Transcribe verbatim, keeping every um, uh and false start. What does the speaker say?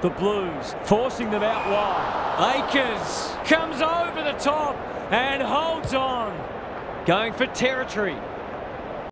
The Blues forcing them out wide. Akers comes over the top and holds on. Going for territory.